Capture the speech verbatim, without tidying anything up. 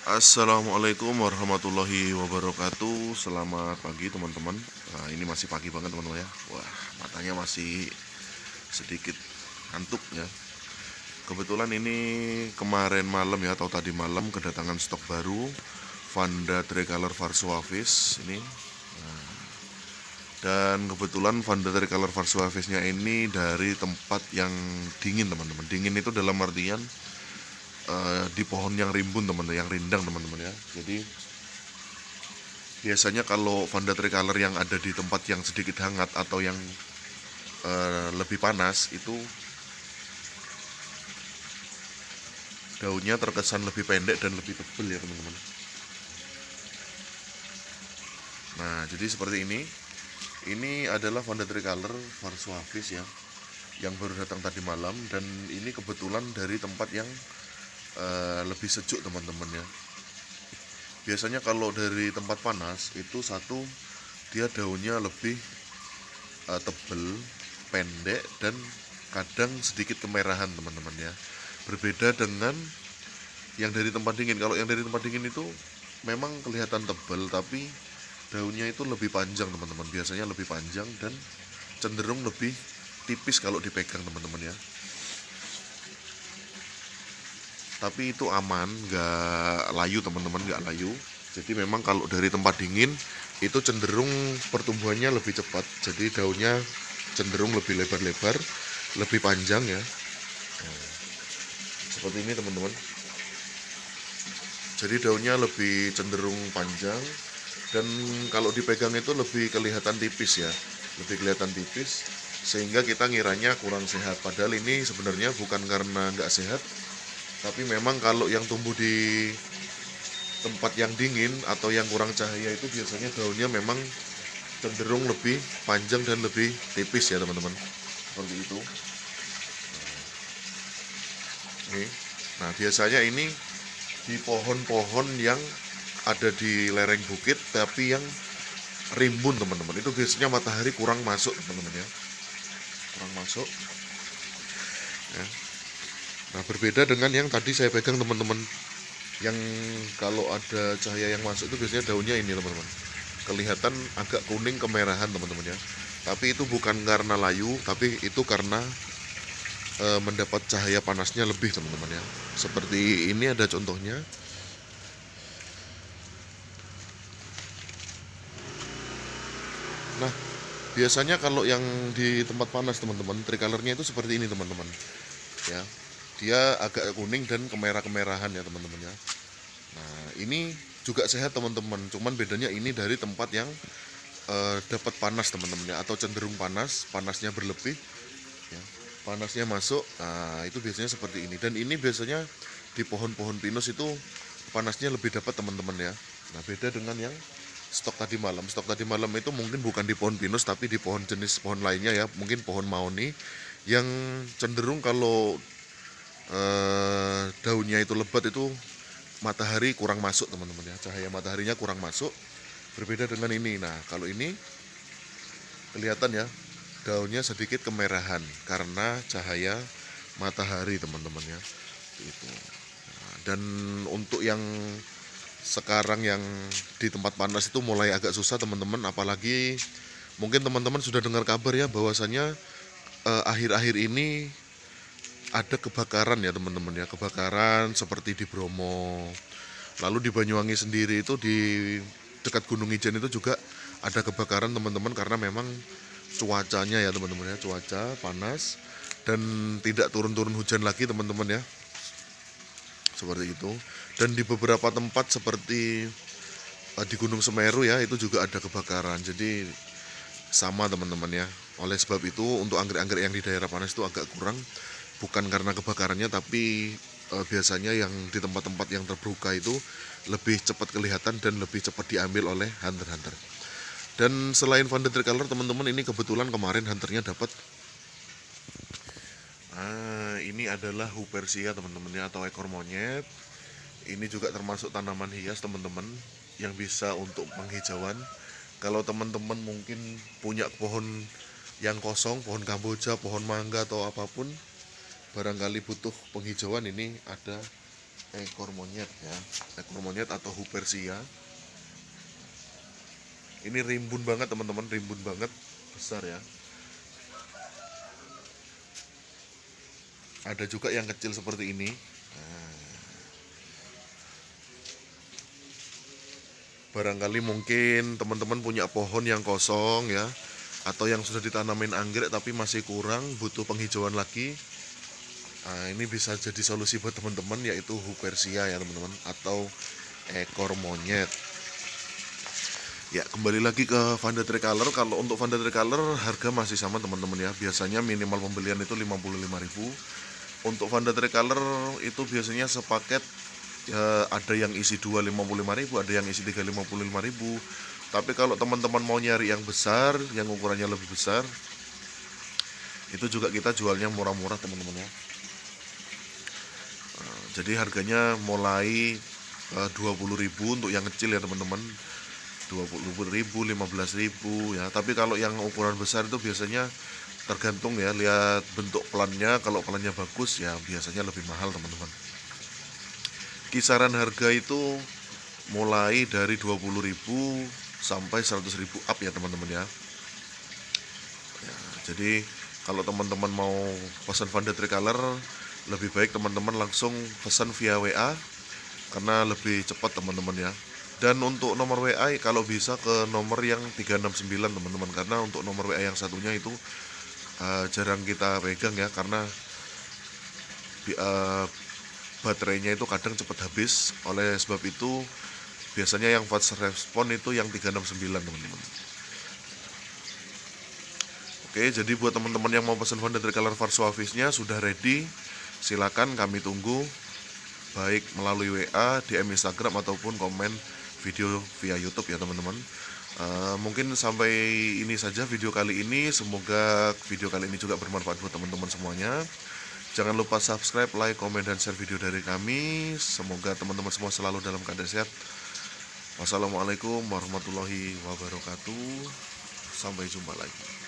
Assalamualaikum warahmatullahi wabarakatuh. Selamat pagi teman-teman. Nah, ini masih pagi banget teman-teman ya. Wah, matanya masih sedikit ngantuk ya. Kebetulan ini kemarin malam ya, atau tadi malam kedatangan stok baru Vanda Tricolor Varsoavis ini. Nah, dan kebetulan Vanda Tricolor Varsoavisnya ini dari tempat yang dingin teman-teman. Dingin itu dalam artian eh, di pohon yang rimbun teman-teman, yang rindang teman-teman ya. Jadi biasanya kalau Vanda Tricolor yang ada di tempat yang sedikit hangat atau yang eh, lebih panas itu daunnya terkesan lebih pendek dan lebih tebal ya teman-teman. Nah, jadi seperti ini. Ini adalah Vanda Tricolor Varsoavis ya, yang baru datang tadi malam, dan ini kebetulan dari tempat yang uh, lebih sejuk teman-teman ya. Biasanya kalau dari tempat panas itu satu, dia daunnya lebih uh, tebal, pendek, dan kadang sedikit kemerahan teman-teman ya. Berbeda dengan yang dari tempat dingin. Kalau yang dari tempat dingin itu memang kelihatan tebal, tapi daunnya itu lebih panjang teman-teman. Biasanya lebih panjang dan cenderung lebih tipis kalau dipegang teman-teman ya. Tapi itu aman, nggak layu teman-teman, nggak layu. Jadi memang kalau dari tempat dingin itu cenderung pertumbuhannya lebih cepat. Jadi daunnya cenderung lebih lebar-lebar, lebih panjang ya. Nah, seperti ini teman-teman. Jadi daunnya lebih cenderung panjang, dan kalau dipegang itu lebih kelihatan tipis ya, lebih kelihatan tipis, sehingga kita ngiranya kurang sehat. Padahal ini sebenarnya bukan karena nggak sehat, tapi memang kalau yang tumbuh di tempat yang dingin atau yang kurang cahaya itu biasanya daunnya memang cenderung lebih panjang dan lebih tipis ya teman-teman. Seperti itu. Nih. Nah, biasanya ini di pohon-pohon yang ada di lereng bukit tapi yang rimbun teman-teman, itu biasanya matahari kurang masuk teman-teman ya, kurang masuk ya. Nah, berbeda dengan yang tadi saya pegang teman-teman, yang kalau ada cahaya yang masuk itu biasanya daunnya ini teman-teman, kelihatan agak kuning kemerahan teman-teman ya. Tapi itu bukan karena layu, tapi itu karena e, mendapat cahaya panasnya lebih teman-teman ya. Seperti ini ada contohnya. Nah, biasanya kalau yang di tempat panas teman-teman, tricolornya itu seperti ini teman-teman ya. Dia agak kuning dan kemerah-kemerahan ya teman-teman ya. Nah, ini juga sehat teman-teman, cuman bedanya ini dari tempat yang eh, dapat panas teman-teman ya, atau cenderung panas, panasnya berlebih ya. Panasnya masuk. Nah, itu biasanya seperti ini. Dan ini biasanya di pohon-pohon pinus itu panasnya lebih dapat teman-teman ya. Nah, beda dengan yang stok tadi malam. Stok tadi malam itu mungkin bukan di pohon pinus, tapi di pohon jenis pohon lainnya ya, mungkin pohon mahoni, yang cenderung kalau eh, daunnya itu lebat itu matahari kurang masuk teman-teman ya, cahaya mataharinya kurang masuk. Berbeda dengan ini. Nah, kalau ini kelihatan ya, daunnya sedikit kemerahan karena cahaya matahari teman-teman ya. Itu. Nah, dan untuk yang sekarang yang di tempat panas itu mulai agak susah teman-teman, apalagi mungkin teman-teman sudah dengar kabar ya, bahwasannya eh, akhir-akhir ini ada kebakaran ya teman-teman ya, kebakaran seperti di Bromo, lalu di Banyuwangi sendiri itu di dekat Gunung Ijen itu juga ada kebakaran teman-teman, karena memang cuacanya ya teman-teman ya, cuaca panas dan tidak turun-turun hujan lagi teman-teman ya, seperti itu. Dan di beberapa tempat seperti uh, di Gunung Semeru ya, itu juga ada kebakaran. Jadi sama teman-teman ya. Oleh sebab itu untuk anggrek-anggrek yang di daerah panas itu agak kurang, bukan karena kebakarannya, tapi uh, biasanya yang di tempat-tempat yang terbuka itu lebih cepat kelihatan dan lebih cepat diambil oleh hunter-hunter. Dan selain Vanda Tricolor teman-teman, ini kebetulan kemarin hunternya dapat. Ah, ini adalah Hupersia teman-teman ya, atau ekor monyet. Ini juga termasuk tanaman hias teman-teman yang bisa untuk penghijauan. Kalau teman-teman mungkin punya pohon yang kosong, pohon kamboja, pohon mangga atau apapun, barangkali butuh penghijauan, ini ada ekor monyet ya, ekor monyet atau hupersia. Ini rimbun banget teman-teman, rimbun banget, besar ya. Ada juga yang kecil seperti ini. Nah, barangkali mungkin teman-teman punya pohon yang kosong ya, atau yang sudah ditanamin anggrek tapi masih kurang, butuh penghijauan lagi. Nah, ini bisa jadi solusi buat teman-teman, yaitu hupersia ya teman-teman, atau ekor monyet. Ya, kembali lagi ke Vanda Tricolor. Kalau untuk Vanda Tricolor harga masih sama teman-teman ya. Biasanya minimal pembelian itu lima puluh lima ribu. Untuk Vanda Tricolor itu biasanya sepaket ya, ada yang isi dua lima puluh lima ribu, ada yang isi tiga lima puluh lima ribu. Tapi kalau teman-teman mau nyari yang besar, yang ukurannya lebih besar, itu juga kita jualnya murah-murah teman-teman ya. Nah, jadi harganya mulai uh, dua puluh ribu untuk yang kecil ya teman-teman, dua puluh ribu, lima belas ribu ya. Tapi kalau yang ukuran besar itu biasanya tergantung ya, lihat bentuk pelannya. Kalau pelannya bagus ya biasanya lebih mahal teman-teman. Kisaran harga itu mulai dari dua puluh ribu sampai seratus ribu up ya teman-teman ya. Ya, jadi kalau teman-teman mau pesan Vanda Tricolor, lebih baik teman-teman langsung pesan via W A karena lebih cepat teman-teman ya. Dan untuk nomor W A kalau bisa ke nomor yang tiga enam sembilan teman-teman, karena untuk nomor W A yang satunya itu uh, jarang kita pegang ya, karena uh, baterainya itu kadang cepat habis. Oleh sebab itu biasanya yang fast respon itu yang tiga enam sembilan teman-teman. Oke, jadi buat teman-teman yang mau pesan Vanda Tricolor Varsoafisnya sudah ready, silakan kami tunggu, baik melalui W A, D M Instagram ataupun komen video via YouTube ya teman-teman. Uh, mungkin sampai ini saja video kali ini. Semoga video kali ini juga bermanfaat buat teman-teman semuanya. Jangan lupa subscribe, like, komen, dan share video dari kami. Semoga teman-teman semua selalu dalam keadaan sehat. Wassalamualaikum warahmatullahi wabarakatuh. Sampai jumpa lagi.